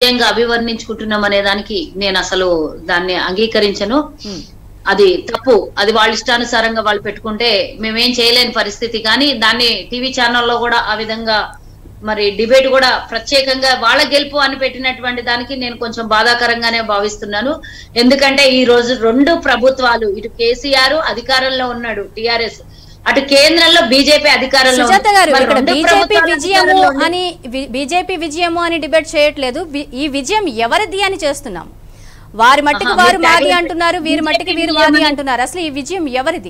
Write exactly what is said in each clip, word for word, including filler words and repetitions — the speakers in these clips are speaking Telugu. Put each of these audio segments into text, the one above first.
విజయంగా అభివర్ణించుకుంటున్నాం అనే దానికి నేను అసలు దాన్ని అంగీకరించను. అది తప్పు. అది వాళ్ళ ఇష్టానుసారంగా వాళ్ళు పెట్టుకుంటే మేమేం చేయలేని పరిస్థితి. కానీ దాన్ని టీవీ ఛానల్లో కూడా ఆ విధంగా మరి డిబేట్ కూడా ప్రత్యేకంగా వాళ్ళ గెలుపు అని పెట్టినటువంటి దానికి నేను కొంచెం బాధాకరంగానే భావిస్తున్నాను. ఎందుకంటే ఈ రోజు రెండు ప్రభుత్వాలు, ఇటు కేసీఆర్ అధికారంలో ఉన్నాడు టిఆర్ఎస్, అటు కేంద్రంలో బీజేపీ అధికారంలో. సుజాత గారు, ఇక్కడ బీజేపీ విజయము అని బీజేపీ విజయము అని డిబేట్ చేయట్లేదు. ఈ విజయం ఎవరిది అని చేస్తున్నాం. వారి మట్టికి వారు మాది అంటున్నారు, వీరి మట్టికి వీరు మాది అంటున్నారు. అసలు ఈ విజయం ఎవరిది?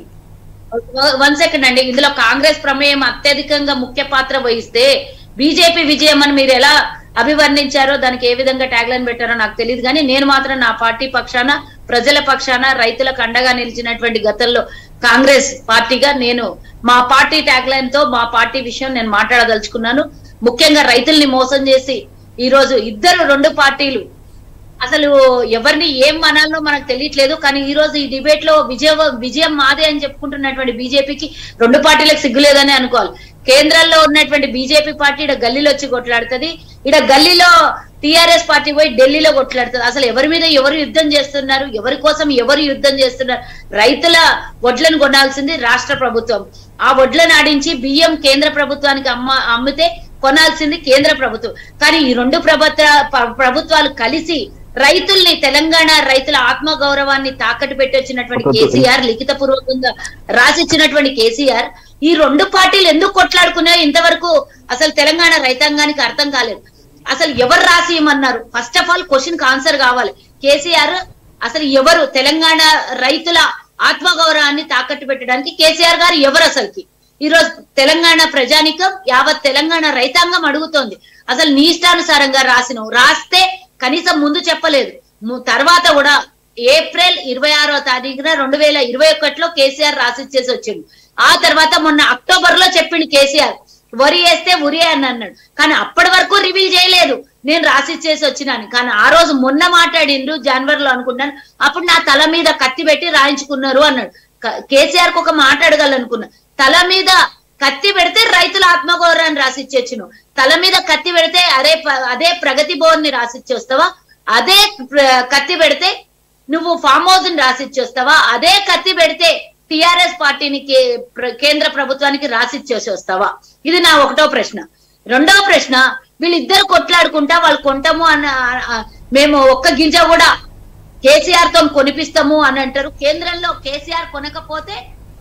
వన్ సెకండ్ అండి. ఇందులో కాంగ్రెస్ ప్రమేయం అత్యధికంగా ముఖ్య పాత్ర వహిస్తే బీజేపీ విజయం అని మీరు ఎలా అభివర్ణించారో, దానికి ఏ విధంగా ట్యాగ్ లైన్ పెట్టారో నాకు తెలియదు. కానీ నేను మాత్రం నా పార్టీ పక్షాన, ప్రజల పక్షాన, రైతులకు అండగా నిలిచినటువంటి గతంలో కాంగ్రెస్ పార్టీగా నేను మా పార్టీ ట్యాగ్ లైన్ తో మా పార్టీ విషయం నేను మాట్లాడదలుచుకున్నాను. ముఖ్యంగా రైతుల్ని మోసం చేసి ఈ రోజు ఇద్దరు రెండు పార్టీలు అసలు ఎవరిని ఏం అనాలో మనకు తెలియట్లేదు. కానీ ఈ రోజు ఈ డిబేట్ లో విజయ విజయం మాదే అని చెప్పుకుంటున్నటువంటి బీజేపీకి రెండు పార్టీలకు సిగ్గులేదని అనుకోవాలి. కేంద్రంలో ఉన్నటువంటి బీజేపీ పార్టీ ఇక్కడ గల్లీలో వచ్చి కొట్లాడుతుంది, ఇక్కడ గల్లీలో టిఆర్ఎస్ పార్టీ పోయి ఢిల్లీలో కొట్లాడుతుంది. అసలు ఎవరి మీద ఎవరు యుద్ధం చేస్తున్నారు, ఎవరి కోసం ఎవరు యుద్ధం చేస్తున్నారు? రైతుల వడ్లను కొనాల్సింది రాష్ట్ర ప్రభుత్వం. ఆ వడ్లను ఆడించి బియ్యం కేంద్ర ప్రభుత్వానికి అమ్మ అమ్మితే కొనాల్సింది కేంద్ర ప్రభుత్వం. కానీ ఈ రెండు ప్రభుత్వ ప్రభుత్వాలు కలిసి రైతుల్ని, తెలంగాణ రైతుల ఆత్మ గౌరవాన్ని తాకట్టు పెట్టి వచ్చినటువంటి కేసీఆర్, లిఖిత పూర్వకంగా రాసిచ్చినటువంటి కేసీఆర్, ఈ రెండు పార్టీలు ఎందుకు కొట్లాడుకున్నాయో ఇంతవరకు అసలు తెలంగాణ రైతాంగానికి అర్థం కాలేదు. అసలు ఎవరు రాసి ఇమ్మన్నారు? ఫస్ట్ ఆఫ్ ఆల్ క్వశ్చన్ కి ఆన్సర్ కావాలి. కేసీఆర్ అసలు ఎవరు? తెలంగాణ రైతుల ఆత్మ గౌరవాన్ని తాకట్టు పెట్టడానికి కేసీఆర్ గారు ఎవరు? అసలుకి ఈ రోజు తెలంగాణ ప్రజానికం, యావత్ తెలంగాణ రైతాంగం అడుగుతోంది. అసలు నీ ఇష్టానుసారంగా రాసినవు, రాస్తే కనీసం ముందు చెప్పలేదు. తర్వాత కూడా ఏప్రిల్ ఇరవై ఆరో తారీఖున రెండు వేల ఇరవై ఒకటిలో కేసీఆర్ రాసిచ్చేసి వచ్చిండు. ఆ తర్వాత మొన్న అక్టోబర్ లో చెప్పిండు కేసీఆర్, వరి వేస్తే ఉరి అని అన్నాడు. కానీ అప్పటి వరకు రివీల్ చేయలేదు నేను రాసిచ్చేసి వచ్చినాను. కానీ ఆ రోజు మొన్న మాట్లాడిండ్రు జనవరిలో అనుకున్నాను, అప్పుడు నా తల మీద కత్తి పెట్టి రాయించుకున్నారు అన్నాడు. కేసీఆర్ కు ఒక మాట అడగాలనుకున్నా, తల మీద కత్తి పెడితే రైతుల ఆత్మగౌరవాన్ని రాసిచ్చేచ్చును, తల మీద కత్తి పెడితే అదే అదే ప్రగతి భవన్ ని రాసిచ్చేస్తావా? అదే కత్తి పెడితే నువ్వు ఫామ్ హౌస్ ని రాసిచ్చేస్తావా? అదే కత్తి పెడితే టిఆర్ఎస్ పార్టీని కేంద్ర ప్రభుత్వానికి రాసిచ్చేసి వస్తావా? ఇది నా ఒకటో ప్రశ్న. రెండవ ప్రశ్న, వీళ్ళిద్దరు కొట్లాడుకుంటా వాళ్ళు కొంటాము అన్న, మేము ఒక్క గింజ కూడా కేసీఆర్ తో కొనిపిస్తాము అని అంటారు. కేంద్రంలో కేసీఆర్ కొనకపోతే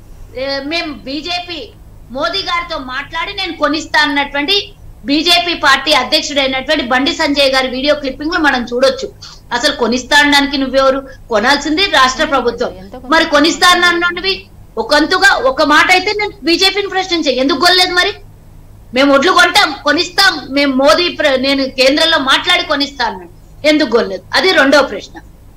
మేము బీజేపీ మోదీ గారితో మాట్లాడి నేను కొనిస్తా అన్నటువంటి బీజేపీ పార్టీ అధ్యక్షుడైనటువంటి బండి సంజయ్ గారి వీడియో క్లిప్పింగ్ లో మనం చూడొచ్చు. అసలు కొనిస్తా అనడానికి నువ్వెవరు? కొనాల్సింది రాష్ట్ర ప్రభుత్వం. మరి కొనిస్తా అన్నవి ఒకంతుగా ఒక మాట అయితే నేను బీజేపీని ప్రశ్నించే, ఎందుకు కొనలేదు? మరి మేము ఒడ్లు కొంటాం, కొనిస్తాం, మేము మోదీ నేను కేంద్రంలో మాట్లాడి కొనిస్తా అన్నాడు, ఎందుకు కొనలేదు? అది రెండవ ప్రశ్న.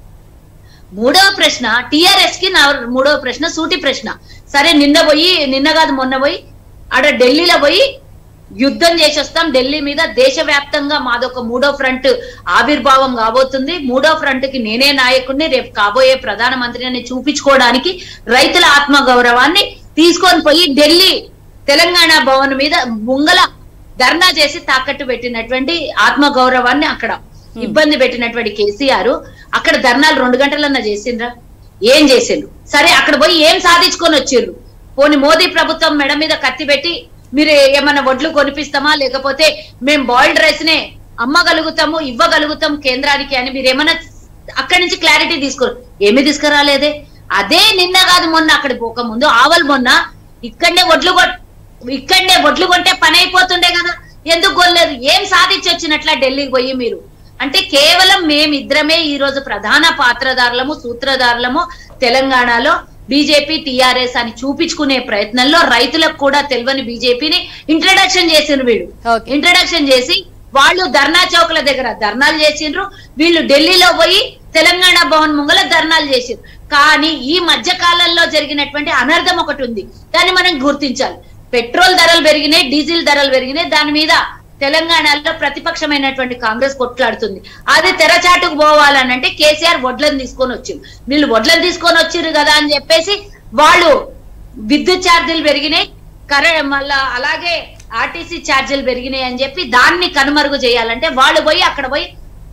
మూడవ ప్రశ్న టిఆర్ఎస్ కి నా మూడవ ప్రశ్న సూటి ప్రశ్న. సరే నిన్న పోయి, నిన్న కాదు మొన్న పోయి ఆడ ఢిల్లీలో పోయి యుద్ధం చేసి వస్తాం ఢిల్లీ మీద, దేశవ్యాప్తంగా మాదొక మూడో ఫ్రంట్ ఆవిర్భావం కాబోతుంది, మూడో ఫ్రంట్ కి నేనే నాయకుడిని, రేపు కాబోయే ప్రధానమంత్రిని చూపించుకోవడానికి రైతుల ఆత్మ గౌరవాన్ని తీసుకొని పోయి ఢిల్లీ తెలంగాణ భవన్ మీద ముంగల ధర్నా చేసి తాకట్టు పెట్టినటువంటి ఆత్మ గౌరవాన్ని అక్కడ ఇబ్బంది పెట్టినటువంటి కేసీఆర్ అక్కడ ధర్నాలు రెండు గంటలన్నా చేసిండ్రా? ఏం చేసిండ్రు? సరే అక్కడ పోయి ఏం సాధించుకొని వచ్చిండ్రు? పోనీ మోదీ ప్రభుత్వం మెడ మీద కత్తి పెట్టి మీరు ఏమన్నా వడ్లు కొనిపిస్తామా, లేకపోతే మేము బాయిల్డ్ రైస్ నే అమ్మగలుగుతాము, ఇవ్వగలుగుతాం కేంద్రానికి అని మీరు ఏమన్నా అక్కడి నుంచి క్లారిటీ తీసుకోరు? ఏమి తీసుకురాలేదే. అదే నిన్న కాదు మొన్న అక్కడికి పోక ముందు ఆవల్ మొన్న ఇక్కడనే వడ్లు ఇక్కడనే వడ్లు కొంటే పని అయిపోతుండే కదా, ఎందుకు కొనలేదు? ఏం సాధించి వచ్చినట్లా ఢిల్లీకి పోయి మీరు? అంటే కేవలం మేమిద్దరమే ఈ రోజు ప్రధాన పాత్రదారులము, సూత్రధారులము తెలంగాణలో బీజేపీ టిఆర్ఎస్ అని చూపించుకునే ప్రయత్నంలో రైతులకు కూడా తెలియని బీజేపీని ఇంట్రడక్షన్ చేసిండ్రు. వీళ్ళు ఇంట్రడక్షన్ చేసి వాళ్ళు ధర్నా చౌక్ల దగ్గర ధర్నాలు చేసిండ్రు, వీళ్ళు ఢిల్లీలో పోయి తెలంగాణ భవన్ ముంగల ధర్నాలు చేసిండ్రు. కానీ ఈ మధ్య కాలంలో జరిగినటువంటి అనర్థం ఒకటి ఉంది, దాన్ని మనం గుర్తించాలి. పెట్రోల్ ధరలు పెరిగినాయి, డీజిల్ ధరలు పెరిగినాయి, దాని మీద తెలంగాణలో ప్రతిపక్షమైనటువంటి కాంగ్రెస్ కొట్లాడుతుంది. అది తెరచాటుకు పోవాలనంటే కేసీఆర్ వడ్లను తీసుకొని వచ్చింది. వీళ్ళు వడ్లను తీసుకొని వచ్చిర్రు కదా అని చెప్పేసి వాళ్ళు విద్యుత్ ఛార్జీలు పెరిగినాయి, కరె మళ్ళా అలాగే ఆర్టీసీ ఛార్జీలు పెరిగినాయి అని చెప్పి దాన్ని కనుమరుగు చేయాలంటే వాళ్ళు పోయి అక్కడ పోయి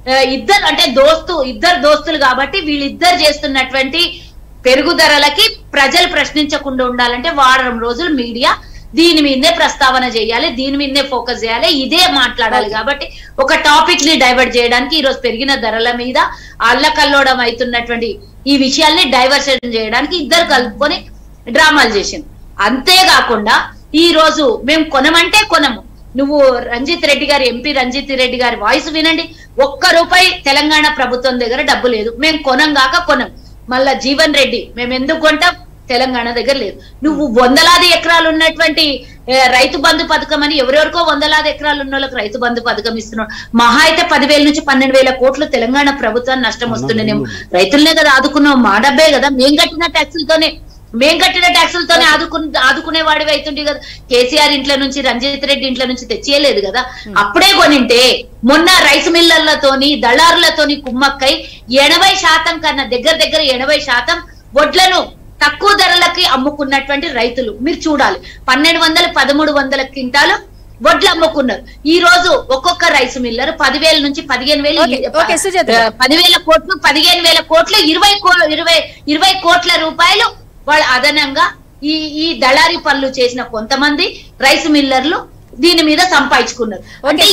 ఇద్దరు అంటే దోస్తు ఇద్దరు దోస్తులు కాబట్టి వీళ్ళిద్దరు చేస్తున్నటువంటి పెరుగుదరలకి ప్రజలు ప్రశ్నించకుండా ఉండాలంటే వారం రోజులు మీడియా దీని మీదే ప్రస్తావన చేయాలి, దీని మీదే ఫోకస్ చేయాలి, ఇదే మాట్లాడాలి. కాబట్టి ఒక టాపిక్ ని డైవర్ట్ చేయడానికి ఈ రోజు పెరిగిన ధరల మీద అల్లకల్లోడం అవుతున్నటువంటి ఈ విషయాల్ని డైవర్షన్ చేయడానికి ఇద్దరు కలుపుకొని డ్రామాలు చేసింది. అంతేకాకుండా ఈ రోజు మేము కొనమంటే కొనము. నువ్వు రంజిత్ రెడ్డి గారి ఎంపీ రంజిత్ రెడ్డి గారి వాయిస్ వినండి. ఒక్క రూపాయి తెలంగాణ ప్రభుత్వం దగ్గర డబ్బు లేదు, మేము కొనం కాక కొనం. మళ్ళా జీవన్ రెడ్డి మేము ఎందుకు కొంటాం, తెలంగాణ దగ్గర లేదు. నువ్వు వందలాది ఎకరాలు ఉన్నటువంటి రైతు బంధు పథకం అని ఎవరెవరికో వందలాది ఎకరాలు ఉన్న వాళ్ళకి రైతు బంధు పథకం ఇస్తున్నాడు. మహా అయితే పదివేల నుంచి పన్నెండు వేల కోట్లు తెలంగాణ ప్రభుత్వాన్ని నష్టం వస్తుండేనేమో. రైతులనే కదా ఆదుకున్నాం, మా డబ్బే కదా, మేం కట్టిన ట్యాక్సులతోనే మేం కట్టిన ట్యాక్సులతోనే ఆదుకు ఆదుకునే వాడివి అవుతుండే కదా. కేసీఆర్ ఇంట్లో నుంచి రంజిత్ రెడ్డి ఇంట్లో నుంచి తెచ్చేయలేదు కదా. అప్పుడే కొనింటే మొన్న రైస్ మిల్లర్లతోని దళారులతోని కుమ్మక్కై ఎనభై శాతం కన్నా దగ్గర దగ్గర ఎనభై శాతం వడ్లను తక్కువ ధరలకి అమ్ముకున్నటువంటి రైతులు మీరు చూడాలి. పన్నెండు వందల పదమూడు వందల క్వింటాలు వడ్లు అమ్ముకున్నారు. ఈ రోజు ఒక్కొక్క రైస్ మిల్లర్ పదివేల నుంచి పదిహేను వేలు పదివేల కోట్లు పదిహేను వేల కోట్లు ఇరవై ఇరవై ఇరవై కోట్ల రూపాయలు వాళ్ళు అదనంగా ఈ ఈ దళారీ పనులు చేసిన కొంతమంది రైస్ మిల్లర్లు దీని మీద సంపాదించుకున్నారు. అంటే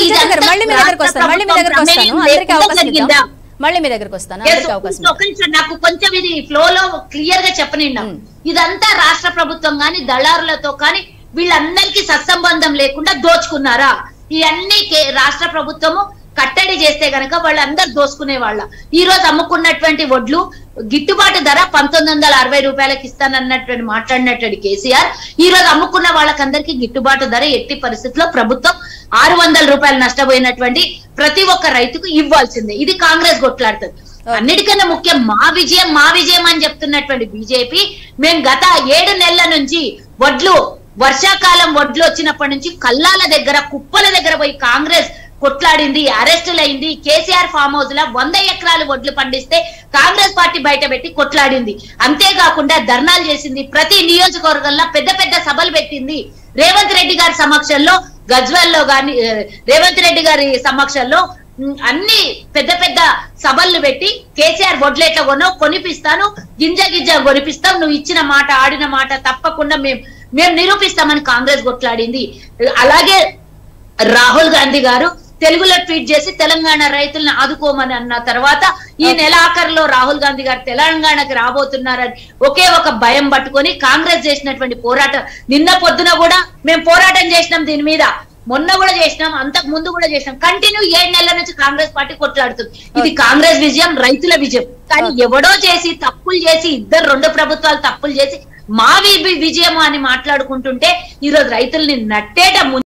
నాకు కొంచెం ఇది ఫ్లో లో క్లియర్ గా చెప్పనిన్నా. ఇదంతా రాష్ట్ర ప్రభుత్వం గాని దళారులతో కానీ వీళ్ళందరికీ సత్సంబంధం లేకుండా దోచుకున్నారా? ఇవన్నీ రాష్ట్ర ప్రభుత్వము కట్టడి చేస్తే గనక వాళ్ళందరూ దోసుకునే వాళ్ళ. ఈ రోజు అమ్ముకున్నటువంటి వడ్లు గిట్టుబాటు ధర పంతొమ్మిది వందల అరవై రూపాయలకి ఇస్తానన్నటువంటి మాట్లాడినటువంటి కేసీఆర్ ఈ రోజు అమ్ముకున్న వాళ్ళకందరికీ గిట్టుబాటు ధర ఎట్టి పరిస్థితుల్లో ప్రభుత్వం ఆరు వందల రూపాయలు నష్టపోయినటువంటి ప్రతి ఒక్క రైతుకు ఇవ్వాల్సిందే. ఇది కాంగ్రెస్ కొట్లాడుతుంది. అన్నిటికన్నా ముఖ్యం మా విజయం మా విజయం అని చెప్తున్నటువంటి బీజేపీ మేము గత ఏడు నెలల నుంచి వడ్లు వర్షాకాలం వడ్లు వచ్చినప్పటి నుంచి కల్లాల దగ్గర కుప్పల దగ్గర పోయి కాంగ్రెస్ కొట్లాడింది, అరెస్టులు అయింది. కేసీఆర్ ఫామ్ హౌస్ లా వంద ఎకరాలు వడ్లు పండిస్తే కాంగ్రెస్ పార్టీ బయట పెట్టి కొట్లాడింది. అంతేకాకుండా ధర్నాలు చేసింది. ప్రతి నియోజకవర్గంలో పెద్ద పెద్ద సభలు పెట్టింది. రేవంత్ రెడ్డి గారి సమక్షంలో గజ్వెల్లో గాని రేవంత్ రెడ్డి గారి సమక్షంలో అన్ని పెద్ద పెద్ద సభలు పెట్టి కేసీఆర్ వడ్లేట్ల కొనో కొనిపిస్తాను, గింజ గింజ కొనిపిస్తాం, నువ్వు ఇచ్చిన మాట ఆడిన మాట తప్పకుండా మేము మేము నిరూపిస్తామని కాంగ్రెస్ కొట్లాడింది. అలాగే రాహుల్ గాంధీ గారు తెలుగులో ట్వీట్ చేసి తెలంగాణ రైతులను ఆదుకోమని అన్న తర్వాత ఈ నెల ఆఖరిలో రాహుల్ గాంధీ గారు తెలంగాణకి రాబోతున్నారని ఒకే ఒక భయం పట్టుకొని కాంగ్రెస్ చేసినటువంటి పోరాటం నిన్న పొద్దున కూడా మేము పోరాటం చేసినాం, దీని మీద మొన్న కూడా చేసినాం, అంతకు ముందు కూడా చేసినాం. కంటిన్యూ ఏడు నెలల నుంచి కాంగ్రెస్ పార్టీ కొట్లాడుతుంది. ఇది కాంగ్రెస్ విజయం, రైతుల విజయం. కానీ ఎవడో చేసి తప్పులు చేసి ఇద్దరు రెండు ప్రభుత్వాలు తప్పులు చేసి మా విజయము అని మాట్లాడుకుంటుంటే ఈ రోజు రైతుల్ని నట్టేట